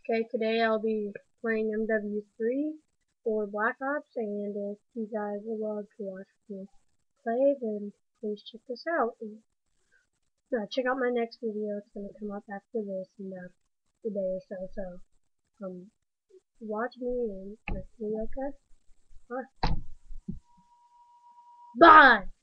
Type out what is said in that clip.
Okay, today I'll be playing MW3 for Black Ops, and if you guys would love to watch me play, then please check this out. And, check out my next video. It's going to come up after this in about a day or so. So, watch me and next video, okay? Bye. Bye!